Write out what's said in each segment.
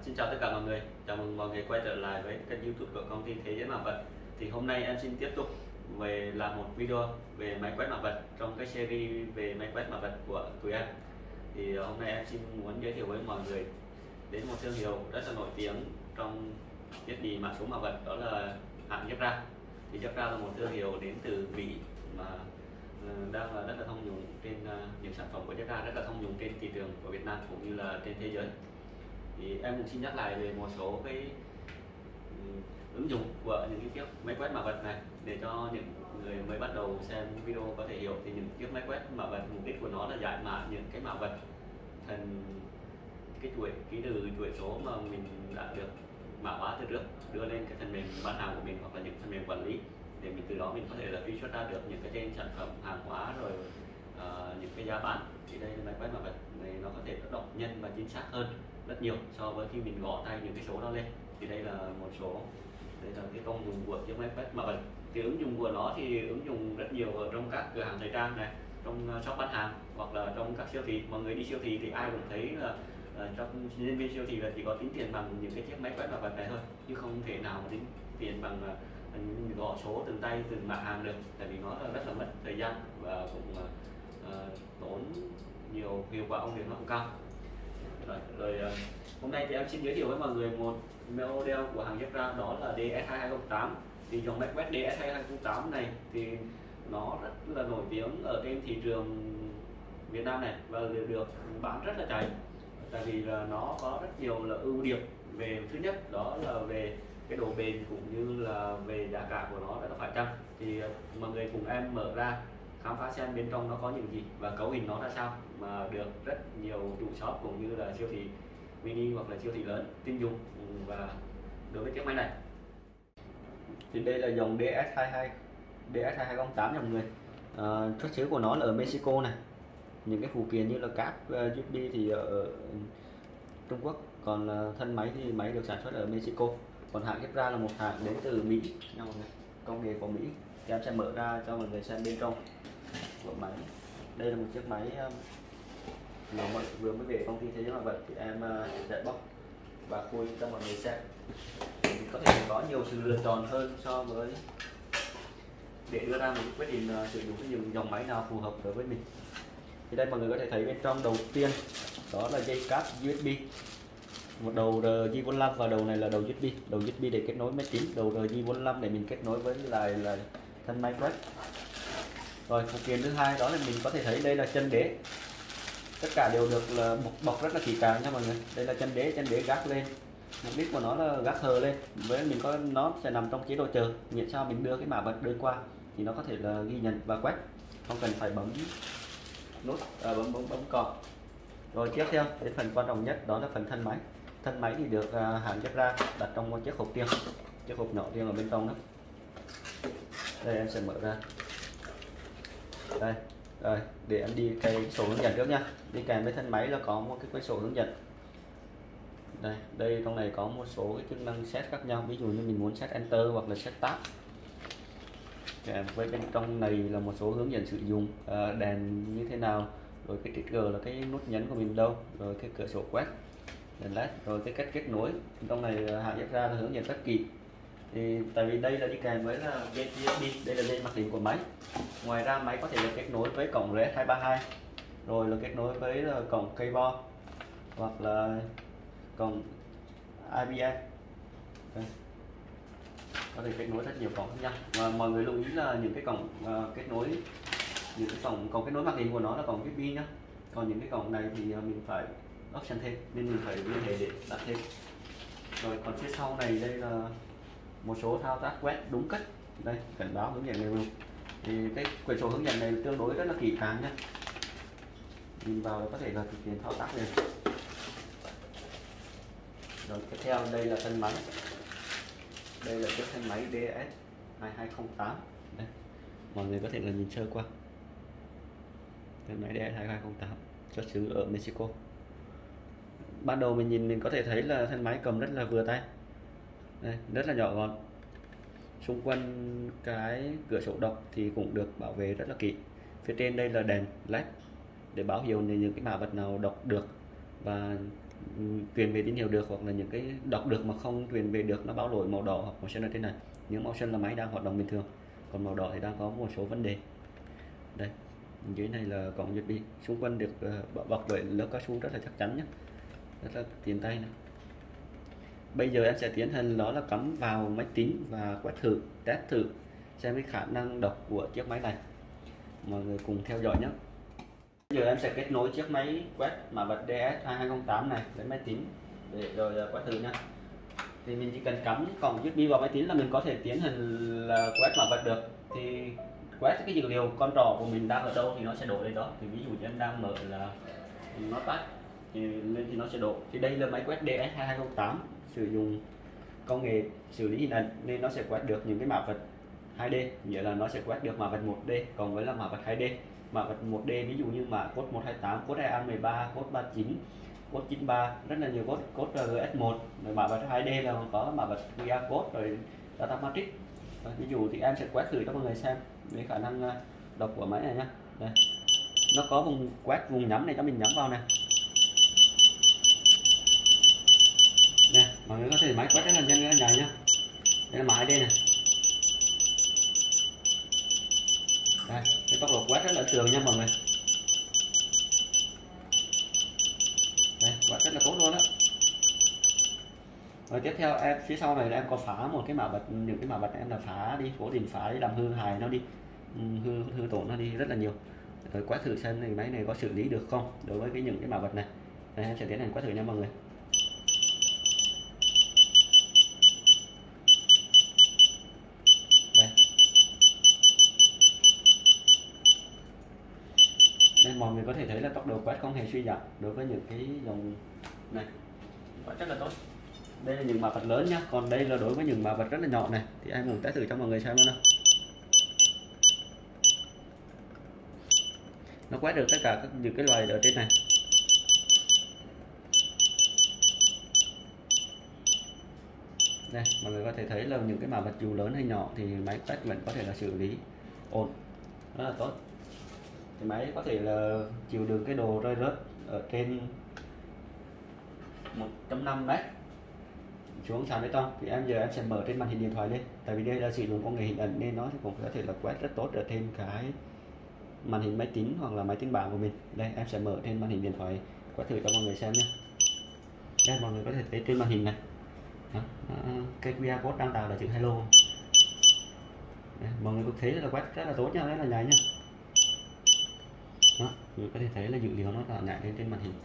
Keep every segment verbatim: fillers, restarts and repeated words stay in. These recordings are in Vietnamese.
Xin chào tất cả mọi người, chào mừng mọi người quay trở lại với kênh YouTube của công ty Thế giới mạ vật. Thì hôm nay em xin tiếp tục về làm một video về máy quét mạ vật trong cái series về máy quét mạ vật của tụi em. Thì hôm nay em xin muốn giới thiệu với mọi người đến một thương hiệu rất là nổi tiếng trong thiết bị mạ số mạ vật, đó là hãng Jabra. Thì Jabra là một thương hiệu đến từ Mỹ mà đang là rất là thông dụng trên những sản phẩm của Jabra rất là thông dụng trên thị trường của Việt Nam cũng như là trên thế giới. Thì em cũng xin nhắc lại về một số cái um, ứng dụng của những cái chiếc máy quét mạ vật này để cho những người mới bắt đầu xem video có thể hiểu. Thì những chiếc máy quét mạ vật mục đích của nó là giải mã những cái mạ vật thành cái chuỗi ký tự chuỗi số mà mình đã được mã hóa từ trước, đưa lên cái phần mềm bán hàng của mình hoặc là những phần mềm quản lý, để mình từ đó mình có thể là truy xuất ra được những cái tên sản phẩm hàng hóa rồi uh, những cái giá bán. Thì đây là máy quét mạ vật này, nó có thể đọc nhanh và chính xác hơn rất nhiều so với khi mình gõ tay những cái số đó lên. Thì đây là một số, đây là cái công dụng của chiếc máy quét mạ vật. Cái ứng dụng của nó thì ứng dụng rất nhiều ở trong các cửa hàng thời trang này, trong shop bán hàng hoặc là trong các siêu thị. Mọi người đi siêu thị thì ai cũng thấy là uh, trong nhân viên siêu thị là chỉ có tính tiền bằng những cái chiếc máy quét mạ vật này thôi, chứ không thể nào mà tính tiền bằng uh, gõ số từng tay từng mã hàng được, tại vì nó là rất là mất thời gian và cũng uh, tốn nhiều, hiệu quả công việc nó không cao. Rồi, rồi hôm nay thì em xin giới thiệu với mọi người một model của hàng Jabra, đó là D S hai hai không tám. Thì dòng máy quét D S hai hai không tám này thì nó rất là nổi tiếng ở trên thị trường Việt Nam này và được bán rất là chạy, tại vì là nó có rất nhiều là ưu điểm. Về thứ nhất đó là về cái độ bền cũng như là về giá cả của nó rất là phải chăng. Thì mọi người cùng em mở ra khám phá xem bên trong nó có những gì và cấu hình nó ra sao mà được rất nhiều chủ shop cũng như là siêu thị mini hoặc là siêu thị lớn tin dùng. Và đối với chiếc máy này thì đây là dòng D S hai hai D S hai hai không tám nha mọi người. À, xuất xứ của nó là ở Mexico này. Những cái phụ kiện như là cáp uh, u ét bê thì ở Trung Quốc, còn uh, thân máy thì máy được sản xuất ở Mexico. Còn hãng Jabra là một hãng đến từ Mỹ nha mọi người, công nghệ của Mỹ. Thì em sẽ mở ra cho mọi người xem bên trong của máy. Đây là một chiếc máy um, nó vừa mới về công ty Thế giới mạ vật, thì em uh, sẽ bóc và khui cho mọi người xem. Thì có thể có nhiều sự lựa chọn hơn so với để đưa ra một quyết định uh, sử dụng cái những dòng máy nào phù hợp đối với mình. Thì đây mọi người có thể thấy bên trong đầu tiên đó là dây cáp u ét bê, một đầu R J bốn lăm và đầu này là đầu u ét bê, đầu u ét bê để kết nối máy tính, đầu R J bốn lăm để mình kết nối với lại là thân máy quét. Rồi phụ kiện thứ hai đó là mình có thể thấy đây là chân đế, tất cả đều được là bọc, bọc rất là kỹ càng nha mọi người. Đây là chân đế, chân đế gác lên, mục đích của nó là gác hờ lên, với mình có nó sẽ nằm trong chế độ chờ, miễn sao mình đưa cái mã vật đưa qua thì nó có thể là ghi nhận và quét, không cần phải bấm nút à, bấm bấm bấm còi. Rồi tiếp theo đến phần quan trọng nhất đó là phần thân máy. Thân máy thì được à, hãng Jabra đặt trong một chiếc hộp riêng, chiếc hộp nhỏ riêng ở bên trong đó. Đây em sẽ mở ra. Đây, rồi để em đi cái sổ hướng dẫn trước nha. Đi kèm với thân máy là có một cái quyển sổ hướng dẫn. Đây, đây trong này có một số cái chức năng set khác nhau, ví dụ như mình muốn set enter hoặc là set tab. Kèm với bên trong này là một số hướng dẫn sử dụng, à, đèn như thế nào, rồi cái trigger là cái nút nhấn của mình đâu, rồi cái cửa sổ quét, đèn led, rồi cái cách kết nối. Trong này hãng Jabra là hướng dẫn rất kỹ. Thì tại vì đây là đi kèm với là dây u ét bê, đây là dây mặc định của máy. Ngoài ra máy có thể là kết nối với cổng R S hai ba hai, rồi là kết nối với là cổng keyboard hoặc là cổng I B M. Đây, có thể kết nối rất nhiều cổng khác nhau. Và mọi người lưu ý là những cái cổng uh, kết nối, những cái cổng cổng kết nối mặc định của nó là cổng u ét bê nhá. Còn những cái cổng này thì mình phải option thêm, nên mình phải liên hệ để đặt thêm. Rồi còn phía sau này đây là một số thao tác quét đúng cách. Đây cảnh báo hướng dẫn người dùng. Thì cái quyển sổ hướng dẫn này tương đối rất là kỹ càng nhé, nhìn vào có thể là thực hiện thao tác này. Rồi tiếp theo đây là thân máy. Đây là chiếc thân máy D S hai hai không tám. Đây, mọi người có thể là nhìn sơ qua. Thân máy D S hai hai không tám xuất xứ ở Mexico. Ban đầu mình nhìn mình có thể thấy là thân máy cầm rất là vừa tay. Đây, rất là nhỏ gọn. Xung quanh cái cửa sổ đọc thì cũng được bảo vệ rất là kỹ. Phía trên đây là đèn led để báo hiệu những cái mã vật nào đọc được và truyền về tín hiệu được, hoặc là những cái đọc được mà không truyền về được, nó báo lỗi màu đỏ hoặc màu xanh ở trên này. Những màu xanh là máy đang hoạt động bình thường, còn màu đỏ thì đang có một số vấn đề. Đây, dưới này là cổng u ét bê, xung quanh được uh, bọc bởi lớp cao su rất là chắc chắn nhé, rất là tiện tay này. Bây giờ em sẽ tiến hành đó là cắm vào máy tính và quét thử, test thử xem cái khả năng đọc của chiếc máy này. Mọi người cùng theo dõi nhé. Bây giờ em sẽ kết nối chiếc máy quét mã vạch D S hai hai không tám này đến máy tính để rồi quét thử nha. Thì mình chỉ cần cắm cổng u ét bê vào máy tính là mình có thể tiến hành là quét mã vạch được. Thì quét cái dữ liệu con trỏ của mình đang ở đâu thì nó sẽ đổ lên đó. Thì ví dụ như em đang mở là nó tắt thì lên thì nó sẽ đổ. Thì đây là máy quét D S hai hai không tám sử dụng công nghệ xử lý hình ảnh nên nó sẽ quét được những cái mã vạch hai D, nghĩa là nó sẽ quét được mã vạch một D cộng với là mã vạch hai D. Mã vạch một D ví dụ như mã code một hai tám, code E A mười ba, code ba chín, code chín ba, rất là nhiều code, code R G S một. Mã vạch hai D là có mã vạch quy rờ code rồi data matrix. Ví dụ thì em sẽ quét thử cho mọi người xem về khả năng đọc của máy này nhé. Đây, nó có vùng quét, vùng nhắm này cho mình nhắm vào này. Nè, mọi người có thể máy quét rất là nhanh rất là dài nhá. Đây là mã hai D này. Đây, cái tốc độ quét rất là ấn tượng nha mọi người. Đây, quét rất là tốt luôn đó. Rồi tiếp theo em phía sau này là em có phá một cái mã vạch, những cái mã vạch em là phá đi, cố tình phá đi, làm hư hại nó đi, hư hư tổn nó đi rất là nhiều. Rồi quét thử xem này máy này có xử lý được không đối với cái những cái mã vạch này. Đây, em sẽ tiến hành quét thử nha mọi người. Đây. Nên mọi người có thể thấy là tốc độ quét không hề suy giảm đối với những cái dòng này, quét rất là tốt. Đây là những mã vạch lớn nhá, còn đây là đối với những mã vạch rất là nhỏ này thì em cũng test thử cho mọi người xem luôn đâu. Nó quét được tất cả các những cái loài ở trên này. Đây, mọi người có thể thấy là những cái mã vạch dù lớn hay nhỏ thì máy quét vẫn có thể là xử lý ổn, rất là tốt. Thì máy có thể là chịu được cái độ rơi rớt ở trên một phẩy năm mét xuống sàn bê tông. Thì em giờ em sẽ mở trên màn hình điện thoại lên, tại vì đây là sử dụng công nghệ hình ảnh nên nó cũng có thể là quét rất tốt ở trên cái màn hình máy tính hoặc là máy tính bảng của mình. Đây, em sẽ mở trên màn hình điện thoại quét thử cho mọi người xem nhé. Đây, mọi người có thể thấy trên màn hình này đó, cái quy rờ code đang tạo là chữ hello. Đây, mọi người có thấy là quét rất là tốt nha, rất là nhạy nhá. Đó, mọi người có thể thấy là dữ liệu nó là nhảy lên trên màn hình.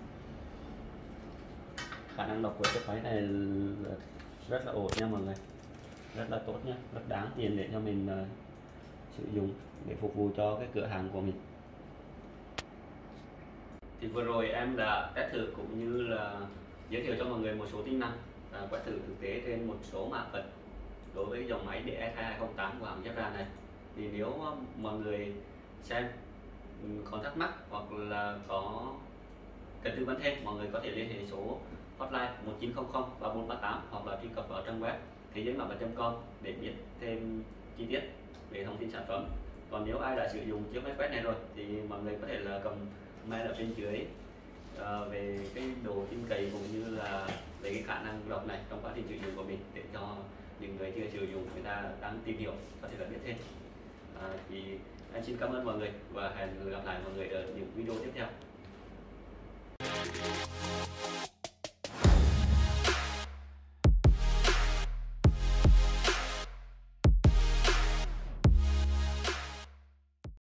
Khả năng đọc của chiếc máy này rất là ổn nha mọi người, rất là tốt nhé, rất đáng tiền để cho mình uh, sử dụng để phục vụ cho cái cửa hàng của mình. Thì vừa rồi em đã test thử cũng như là giới thiệu cho mọi người một số tính năng và quét thử thực tế trên một số mã vạch đối với dòng máy D S hai hai không tám của hãng Zebra này. Thì nếu mọi người xem có thắc mắc hoặc là có cần tư vấn thêm, mọi người có thể liên hệ số hotline một chín không không ba bốn ba tám hoặc là truy cập vào trang web thế giới mã vạch chấm com để biết thêm chi tiết về thông tin sản phẩm. Còn nếu ai đã sử dụng chiếc máy quét này rồi thì mọi người có thể là comment ở bên dưới uh, về cái độ tin cậy cũng như là về cái khả năng đọc này trong quá trình sử dụng của mình, để cho những người chưa sử dụng người ta đang tìm hiểu có thể là biết thêm. Uh, thì em xin cảm ơn mọi người và hẹn gặp lại mọi người ở những video tiếp theo.